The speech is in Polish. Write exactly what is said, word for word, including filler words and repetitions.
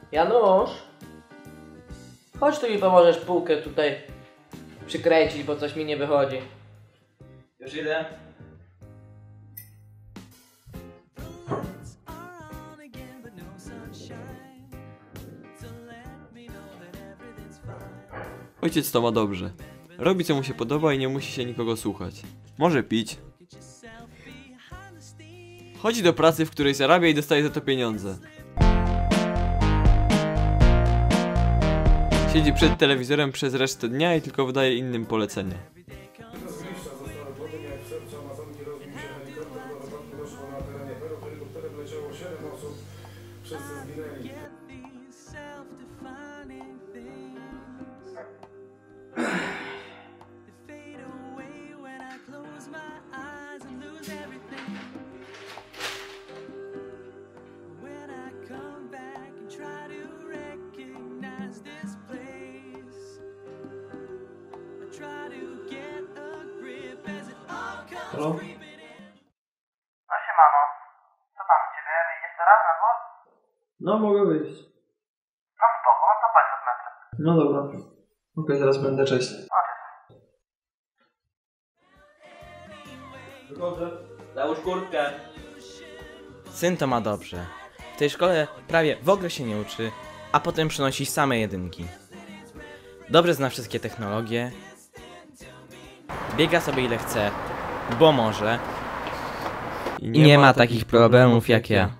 Janusz? Chodź tu mi pomożesz półkę tutaj przykręcić, bo coś mi nie wychodzi. Już idę. Ojciec to ma dobrze. Robi co mu się podoba i nie musi się nikogo słuchać. Może pić. Chodzi do pracy, w której zarabia i dostaje za to pieniądze. Siedzi przed telewizorem przez resztę dnia i tylko wydaje innym polecenia. Halo? No siemano, co tam u ciebie? Wyjdziesz teraz na dwór? No, mogę wyjść. No spoko, no to chodź pod metrem. No dobra. Okej, okay, zaraz będę, cześć. No cześć. Wychodzę. Załóż kurtkę. Syn to ma dobrze. W tej szkole prawie w ogóle się nie uczy, a potem przynosi same jedynki. Dobrze zna wszystkie technologie. Biega sobie ile chce, bo może. I nie, I nie ma takich problemów jak ja.